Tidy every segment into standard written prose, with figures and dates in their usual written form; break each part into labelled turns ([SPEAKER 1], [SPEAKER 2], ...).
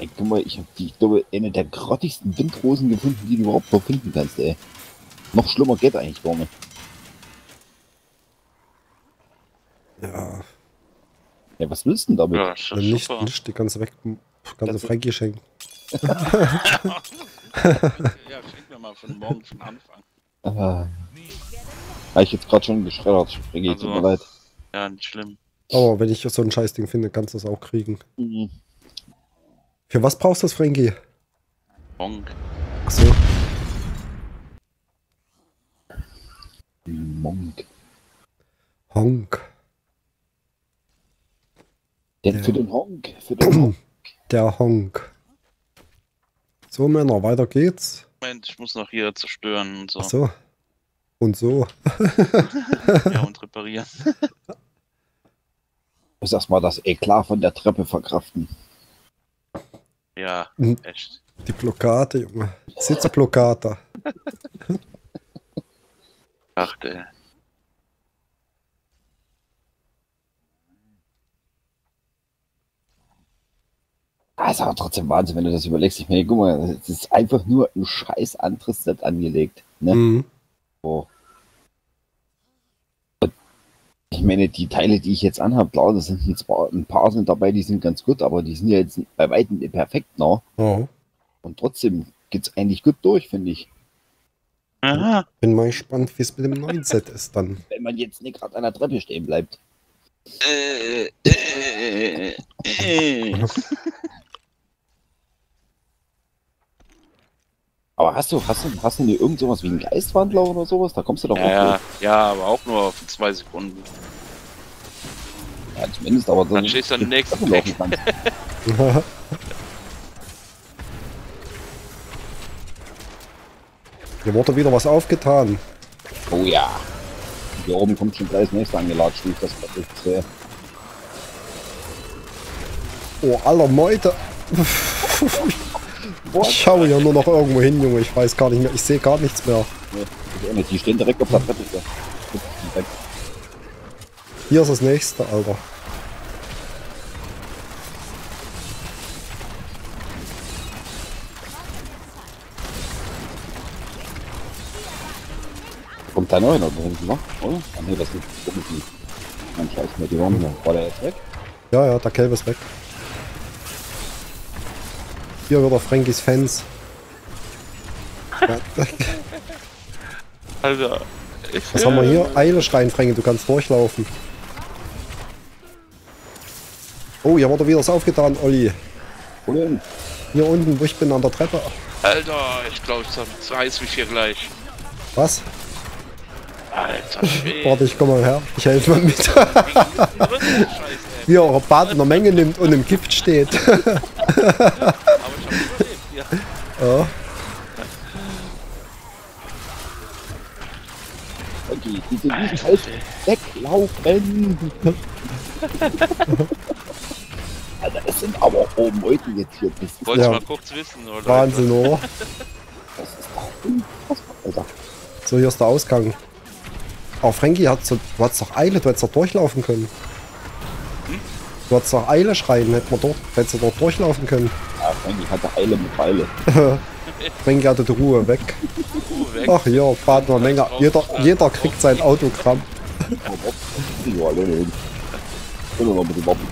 [SPEAKER 1] Ey, guck mal, ich habe ich glaube, eine der grottigsten Windrosen gefunden, die du überhaupt noch finden kannst, ey. Noch schlimmer geht eigentlich gar nicht.
[SPEAKER 2] Ja,
[SPEAKER 1] Ja, was willst du denn damit?
[SPEAKER 3] Ja, ist doch
[SPEAKER 2] nicht,
[SPEAKER 3] super.
[SPEAKER 2] nicht die ganze weg, ganze
[SPEAKER 1] Das ist-
[SPEAKER 2] Frankie schenken.
[SPEAKER 3] Ja, schenk mir mal von morgen von Anfang.
[SPEAKER 1] Habe ich jetzt gerade schon geschreddert. Frankie, tut mir leid.
[SPEAKER 3] Ja, nicht schlimm.
[SPEAKER 2] Aber wenn ich so ein Scheißding finde, kannst du es auch kriegen.
[SPEAKER 1] Mhm.
[SPEAKER 2] Für was brauchst du das, Frankie?
[SPEAKER 3] Bonk.
[SPEAKER 2] Achso.
[SPEAKER 1] Monk.
[SPEAKER 2] Honk.
[SPEAKER 1] Der
[SPEAKER 2] Ja.
[SPEAKER 1] für den Honk. Für den Honk.
[SPEAKER 2] Der Honk. So, Männer, weiter geht's.
[SPEAKER 3] Moment, ich muss noch hier zerstören und so.
[SPEAKER 2] Achso. Und so.
[SPEAKER 3] Ja, und reparieren.
[SPEAKER 1] Muss erstmal das Eklat von der Treppe verkraften.
[SPEAKER 3] Ja,
[SPEAKER 2] Mhm.
[SPEAKER 3] echt.
[SPEAKER 2] Die Blockade, Junge. Sitzblockade.
[SPEAKER 3] Ach, ey.
[SPEAKER 1] Das ist aber trotzdem Wahnsinn, wenn du das überlegst. Ich meine, guck mal, es ist einfach nur ein scheiß anderes Set angelegt. Ne?
[SPEAKER 2] Mhm.
[SPEAKER 1] So. Und ich meine, die Teile, die ich jetzt anhabe, klar, das sind jetzt ein paar sind dabei, die sind ganz gut, aber die sind ja jetzt bei weitem nicht perfekt, ne?
[SPEAKER 2] Ja.
[SPEAKER 1] Und trotzdem geht's eigentlich gut durch, finde ich.
[SPEAKER 3] Aha.
[SPEAKER 2] Bin mal gespannt, wie es mit dem neuen Set ist dann.
[SPEAKER 1] Wenn man jetzt nicht gerade an der Treppe stehen bleibt. Aber hast du nie irgend sowas wie einen Geistwandler oder sowas? Da kommst du doch
[SPEAKER 3] Ja,
[SPEAKER 1] auch
[SPEAKER 3] ja, aber auch nur für 2 Sekunden.
[SPEAKER 1] durch. Ja, zumindest, aber
[SPEAKER 3] Dann stehst du an dem nächsten Fleck.
[SPEAKER 2] Hier wurde wieder was aufgetan.
[SPEAKER 1] Oh ja. Hier oben kommt schon gleich das nächste angelatscht, wie ich das gerade sehe.
[SPEAKER 2] Oh, aller Meute. Ich schaue ja nur noch irgendwo hin, Junge. Ich weiß gar nicht mehr. Ich sehe gar nichts mehr.
[SPEAKER 1] Nee, ich auch nicht. Die stehen direkt auf der Treppe. Hier.
[SPEAKER 2] Hier ist das nächste, Alter.
[SPEAKER 1] Kommt da noch einer da hinten noch, oder? Ah ne, das ist irgendwie. Mein Scheiß, ne, die waren hier. War der jetzt weg?
[SPEAKER 2] Ja, ja, der Kelb ist weg. Hier wieder Frankies Fans. Ja.
[SPEAKER 3] Alter.
[SPEAKER 2] Was haben wir hier? Eile-Schrein, Frankie, du kannst durchlaufen. Oh, hier wurde wieder was aufgetan, Olli.
[SPEAKER 1] Wo denn?
[SPEAKER 2] Hier unten, wo ich bin, an der Treppe.
[SPEAKER 3] Alter, ich glaube, ich zerreiß mich hier gleich.
[SPEAKER 2] Was?
[SPEAKER 3] Alter, Schwede.
[SPEAKER 2] Warte, ich komm mal her. Ich helfe mal mit.
[SPEAKER 3] Scheiße, ey.
[SPEAKER 2] Wie er Bad in der Menge nimmt und im Gift steht.
[SPEAKER 3] Aber ich hab überlebt, ja.
[SPEAKER 2] Ja.
[SPEAKER 1] Okay, die sind nicht halt weglaufen. Alter, es sind aber oben Leute jetzt hier. Das ist,
[SPEAKER 3] Wolltest
[SPEAKER 2] Ja.
[SPEAKER 3] mal kurz wissen, oder?
[SPEAKER 2] Wahnsinn, oder?
[SPEAKER 1] das ist doch unfassbar, Alter.
[SPEAKER 2] So, hier ist der Ausgang. Aber Frankie, du hattest doch Eile, du hättest doch durchlaufen können. Du hattest doch Eile schreien, hättest du doch durchlaufen können.
[SPEAKER 1] Ja, Frankie hatte Eile mit Pfeile.
[SPEAKER 2] Frankie hatte die Ruhe weg.
[SPEAKER 3] Weg.
[SPEAKER 2] Ach ja, Partner Menge. Jeder kriegt sein Autogramm.
[SPEAKER 1] Ja, Leute. Können wir noch bitte warten.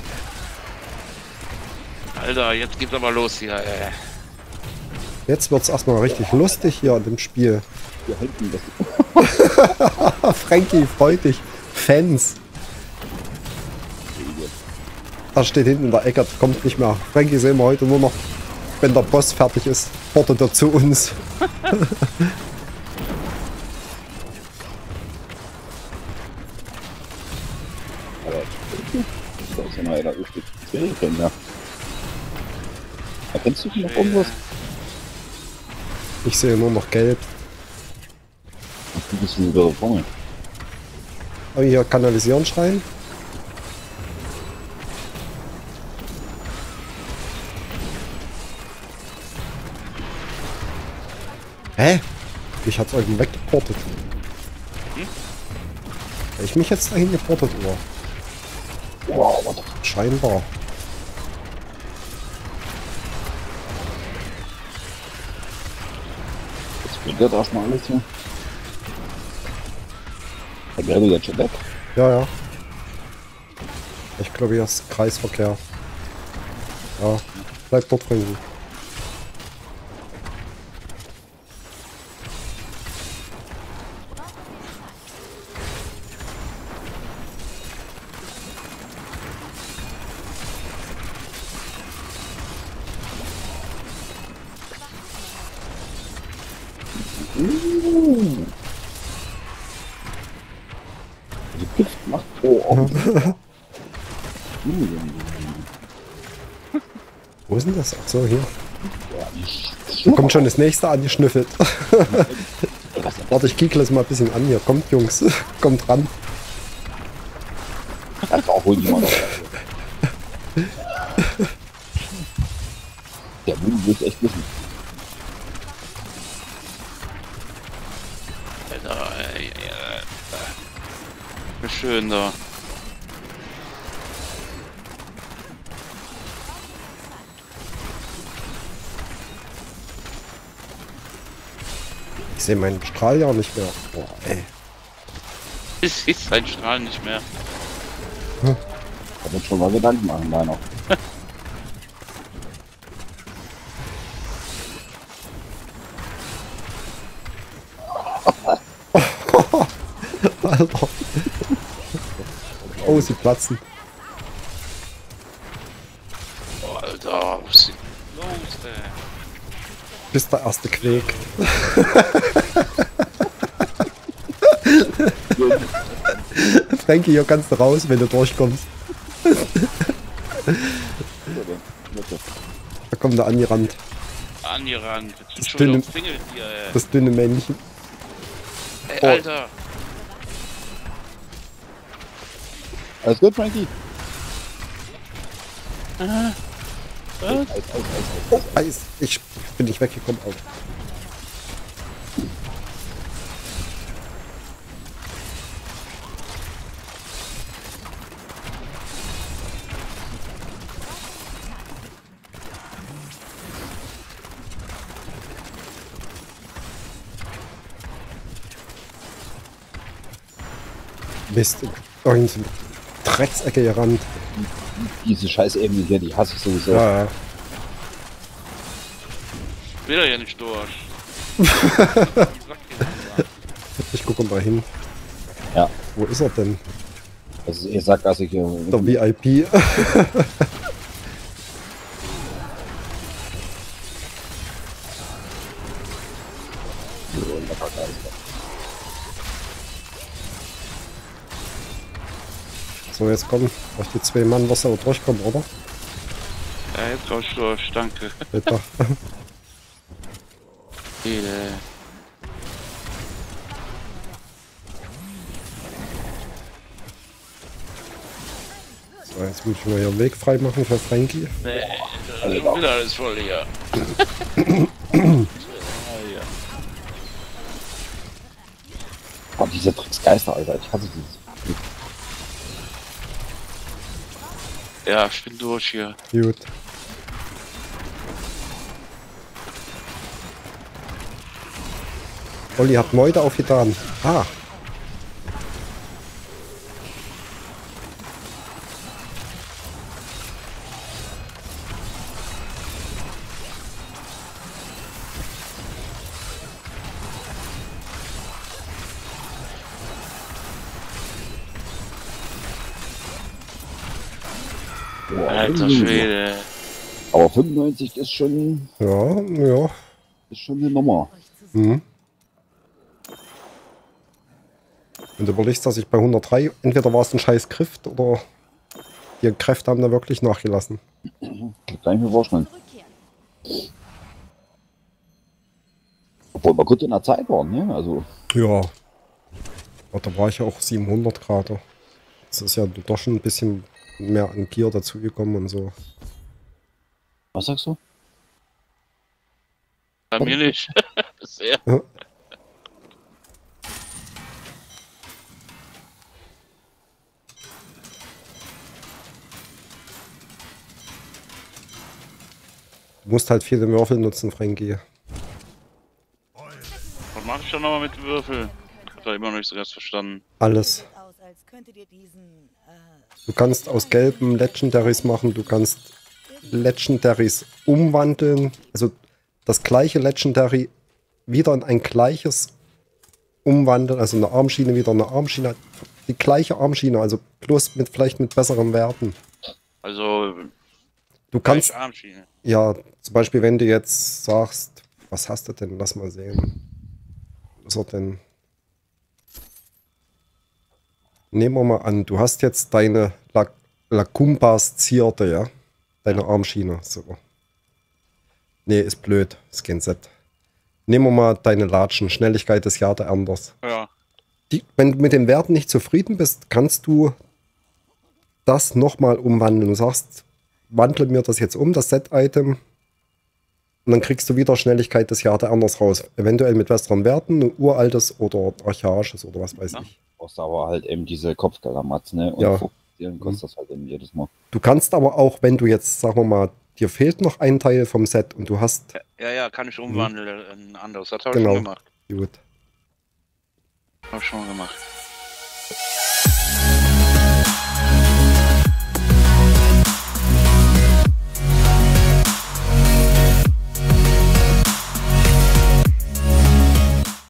[SPEAKER 3] Alter, jetzt geht's aber los hier, ey.
[SPEAKER 2] Jetzt wird's erstmal richtig lustig hier an dem Spiel.
[SPEAKER 1] Wir halten das.
[SPEAKER 2] Frankie, freut dich. Fans. Da steht hinten in der Ecke, kommt nicht mehr. Frankie sehen wir heute nur noch, wenn der Boss fertig ist. Portet er zu uns.
[SPEAKER 1] Da ist ja noch einer übrig. Ja. Erkennst du noch irgendwas?
[SPEAKER 2] Ich sehe nur noch gelb.
[SPEAKER 1] Ach, du bist wieder vorne.
[SPEAKER 2] Oh, hier kanalisieren schreien. Hä? Mich hat's irgendwie weggeportet. Hab ich mich jetzt dahin geportet, oder?
[SPEAKER 1] Wow, warte.
[SPEAKER 2] Scheinbar.
[SPEAKER 1] Geht das erstmal alles hier? Der Gelbe jetzt schon weg.
[SPEAKER 2] Ja, ja. Ich glaube, hier ist Kreisverkehr. Ja, bleib dort drin.
[SPEAKER 1] Die Gift macht. Oh.
[SPEAKER 2] Wo ist denn das? Ach so, hier. Da kommt schon das nächste angeschnüffelt. Warte, ich kickle es mal ein bisschen an hier. Kommt, Jungs. Kommt ran.
[SPEAKER 1] Das war auch wohl jemand. Der Wunde will echt wissen.
[SPEAKER 3] Alter, wie schön da.
[SPEAKER 2] Ich sehe meinen Strahl ja nicht mehr. Boah, ey.
[SPEAKER 3] Es ist sein Strahl nicht mehr.
[SPEAKER 1] Da wird schon mal Gedanken machen, da noch.
[SPEAKER 2] Alter. Oh, sie platzen.
[SPEAKER 3] Oh, Alter, was ist los, ey?
[SPEAKER 2] Bis der erste Quäk. Frankie, hier kannst du raus, wenn du durchkommst. Da kommt der angerannt.
[SPEAKER 3] Angerannt. Jetzt sind
[SPEAKER 2] Das
[SPEAKER 3] schon wieder
[SPEAKER 2] dünne-
[SPEAKER 3] umfingelt hier, ey.
[SPEAKER 2] Das dünne Männchen.
[SPEAKER 3] Ey,
[SPEAKER 2] Oh.
[SPEAKER 3] Alter.
[SPEAKER 1] Alles gut, Frankie?
[SPEAKER 3] Was?
[SPEAKER 2] Eis. Ich bin nicht weggekommen. Auch. Mist. Irgend so eine Drecksecke gerannt.
[SPEAKER 1] Diese scheiß Ebene hier, die hasse ich sowieso.
[SPEAKER 2] Ja, ja.
[SPEAKER 3] Will er ja nicht durch.
[SPEAKER 2] Ich gucke mal hin.
[SPEAKER 1] Ja.
[SPEAKER 2] Wo ist er denn?
[SPEAKER 1] Das ist eh Sackgasse hier.
[SPEAKER 2] Der VIP. So, jetzt kommen. Braucht die 2 Mann, was da durchkommen, oder?
[SPEAKER 3] Ja, jetzt komm ich durch, danke.
[SPEAKER 2] Bitte.
[SPEAKER 3] Ey.
[SPEAKER 2] So, jetzt muss ich mal hier einen Weg frei machen für Frankie.
[SPEAKER 3] Nee, schon wieder alles voll hier.
[SPEAKER 1] Oh, diese Drecksgeister, Alter. Ich hasse dieses.
[SPEAKER 3] Ja, ich bin durch hier.
[SPEAKER 2] Gut. Olli hat Meute aufgetan. Ah.
[SPEAKER 3] Alter Schwede.
[SPEAKER 1] Aber 95 ist schon
[SPEAKER 2] Ja, ja.
[SPEAKER 1] eine Nummer.
[SPEAKER 2] Mhm. Und du überlegst, dass ich bei 103, entweder war es ein scheiß Griff oder die Kräfte haben da wirklich nachgelassen.
[SPEAKER 1] Das kann ich mir vorstellen. Obwohl wir gut in der Zeit waren, ne? Also,
[SPEAKER 2] Ja. Aber da war ich ja auch 700 Grad. Das ist ja doch schon ein bisschen mehr an Gear dazugekommen und so.
[SPEAKER 1] was sagst du?
[SPEAKER 3] Bei mir nicht. Bisher.
[SPEAKER 2] Ja. Du musst halt viele Würfel nutzen, Frankie.
[SPEAKER 3] doch nochmal mit Würfel. Ich hab da immer noch nicht so ganz verstanden.
[SPEAKER 2] Alles. Du kannst aus gelben Legendaries machen, du kannst Legendaries umwandeln, also das gleiche Legendary wieder in ein gleiches umwandeln, also eine Armschiene wieder eine Armschiene, die gleiche Armschiene, also bloß mit vielleicht mit besseren Werten.
[SPEAKER 3] Also
[SPEAKER 2] Du kannst,
[SPEAKER 3] Armschiene.
[SPEAKER 2] ja, zum Beispiel wenn du jetzt sagst, was hast du denn, lass mal sehen. Was hat denn? Nehmen wir mal an, du hast jetzt deine Lakumbas Zierde, ja? Deine Armschiene, so. Nee, ist blöd, ist kein Set. Nehmen wir mal deine Latschen, Schnelligkeit des Jahr der Anders.
[SPEAKER 3] Ja.
[SPEAKER 2] Wenn du mit den Werten nicht zufrieden bist, kannst du das nochmal umwandeln. Du sagst, wandle mir das jetzt um, das Set-Item. Und dann kriegst du wieder Schnelligkeit des Jahr der Anders raus. Eventuell mit besseren Werten, ein uraltes oder archaisches oder was weiß ich.
[SPEAKER 1] Brauchst aber halt eben diese Kopfgalamatz, ne? Und
[SPEAKER 2] Ja.
[SPEAKER 1] fokussieren kostet das halt eben jedes Mal.
[SPEAKER 2] Du kannst aber auch, wenn du jetzt, sagen wir mal, dir fehlt noch ein Teil vom Set und du hast...
[SPEAKER 3] Ja, kann ich umwandeln in ein anderes. Das habe ich
[SPEAKER 2] Genau.
[SPEAKER 3] schon gemacht.
[SPEAKER 2] Gut.
[SPEAKER 3] Habe ich schon gemacht.